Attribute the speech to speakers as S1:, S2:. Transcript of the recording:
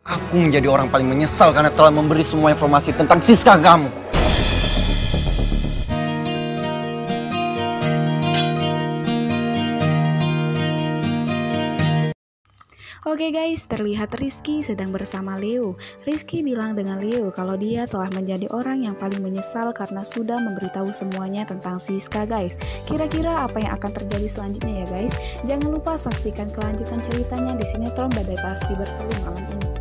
S1: Aku menjadi orang paling menyesal karena telah memberi semua informasi tentang Siska ke kamu.
S2: Oke guys, terlihat Rizky sedang bersama Leo. Rizky bilang dengan Leo kalau dia telah menjadi orang yang paling menyesal karena sudah memberitahu semuanya tentang Siska guys. Kira-kira apa yang akan terjadi selanjutnya ya guys? Jangan lupa saksikan kelanjutan ceritanya di sinetron Badai Pasti Berteru malam ini.